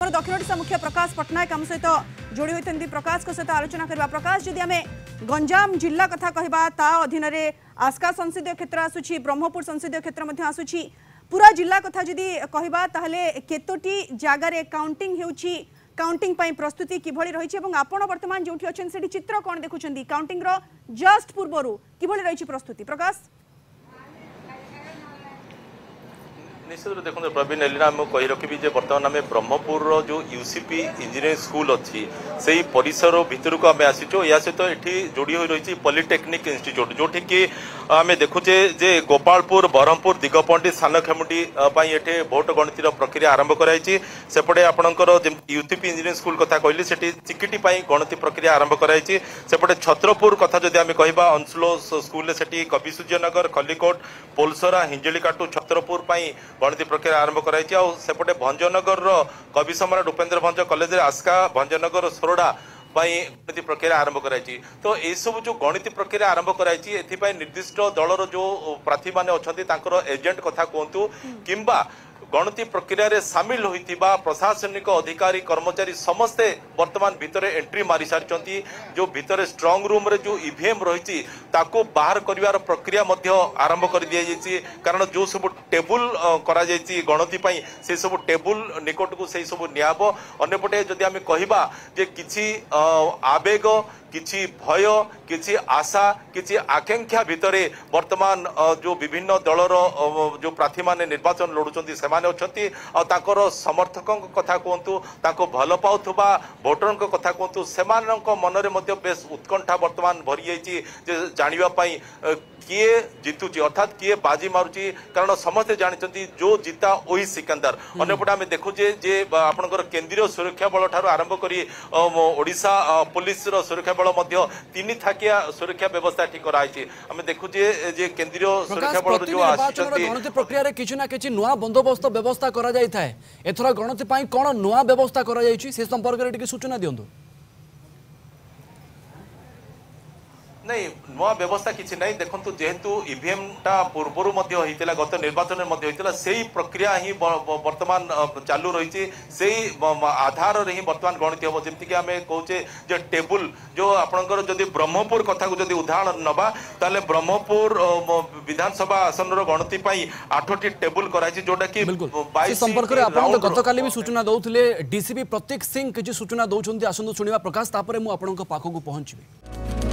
आमर दक्षिण ओडिशा मुख्य प्रकाश पट्टनायक आम सहित जोड़ी होती प्रकाश सहित आलोचना करवा। प्रकाश जदि आम गंजाम जिला कथा कहबा ता अधीन रे आस्का संसदीय क्षेत्र आसुची, ब्रह्मपुर संसदीय क्षेत्र आसुची, पूरा जिला कथा जदि कहबा ताहले केतोटी जगार काउंटिंग हेउची, काउंटिंग पई प्रस्तुति किभଳି रहिछि एवं आपण वर्तमान जोठी अछन सेठी चित्र कोन देखुछंदी काउंटिंग रो जस्ट पूर्वरु किभଳି रहिछि प्रस्तुति? प्रकाश निश्चित देखो प्रवीण एलिना मुझे कही रखी जे बर्तमान आम ब्रह्मपुर जो यूसीपी इंजीनियरिंग स्कूल अच्छी से ही परिसर भितर को आम आसीचु। या सहित ये जोड़ी हो रही पॉलिटेक्निक इंस्टीट्यूट जोठी कि आम देखुचे जे गोपालपुर, बरहमपुर, दिगपंडी, सानखेमुंडी ये भोट गणतिर प्रक्रिया आरंभ कराई। सेपटे आपणकर यूसीपी इंजीनियरिंग स्कूल कथा कहली से चिकिटी गणति प्रक्रिया आरंभ कराई। सेपटे छत्रपुर कथा जदि आम कह अंशुलो स्कूल से कवि सूर्यनगर, खलिकोट, पोलसरा, हिंजलिकाटू, छत्रपुर गणति प्रक्रिया आरंभ कराई। सेपटे भंजनगर कवि सम्राट उपेन्द्र भंज कॉलेज आस्का, भंजनगर सोरडा गणति प्रक्रिया आरंभ कराई। तो यह सब जो गणति प्रक्रिया आरंभ कराई एथि निर्दिष्ट दलर जो प्रार्थी मैंने अच्छा एजेंट कथा कहतु किंबा गणति प्रक्रिया रे सामिल होइतिबा प्रशासनिक अधिकारी कर्मचारी समस्ते वर्तमान भितर एंट्री मारी सारी। जो भितर स्ट्रांग रूम रे जो ईवीएम रही ताको बाहर करिवार प्रक्रिया मध्य आरंभ कर दिया जायछि। कारण जो सब टेबुल करा जायछि गणति पई से सब टेबुल निकट को से सब नियाबो। अन्यपटे जदि आमे कहिबा जे किछि आवेग, किछि भय, किछि आशा, किछि आकांक्षा भितरे वर्तमान जो विभिन्न दलर जो प्रार्थी माने निर्वाचन लड़ुचंती सेमाने अछंती आ ताकर समर्थकों कथा कहतु ताको भल पाउथबा भोटर कथा कहतु सेमानक मनरे मध्य बेस उत्कंठा वर्तमान भरी जाइछि जे जानिबा पई किए जितुची अर्थात किए बाजी मारुची। कारण समस्ते जानते जो जीता वही सिकंदर। अन्यपटे आम देखुचे जे आपणकर केंद्रीय सुरक्षा बल ठार आरंभ करी ओडिशा पुलिस सुरक्षा बल मध्य 3 थाकिया सुरक्षा व्यवस्था ठीक कराई। आम देखुचे जे केंद्रीय सुरक्षा बल जो गणति प्रक्रिया रे किछु ना किछु नुआ बंदोबस्त व्यवस्था करा जाय थाए। एथरा गणति पई कोन नुआ व्यवस्था करा जायछि से संपर्क रे टिके सूचना दियंतु। नहीं नुआ व्यवस्था किसी नहीं देखु जेहेतु ईवीएम टा पूर्वर गत निर्वाचन से प्रक्रिया ही वर्तमान चालू रही से आधार रे ही वर्तमान गणति हम जमीक आम कहे जे टेबुल जो आपंकर जदि ब्रह्मपुर कथा को जदि उदाहरण नवा ताले ब्रह्मपुर विधानसभा आसन गणति 8टी टेबुल कराई जोटा कि संपर्क में आप गतकाली भी सूचना दौले डीसीपी प्रतीक सिंह किसी सूचना दौरान आसतु शुणा प्रकाश तापर मुझे पाखक पहुंची।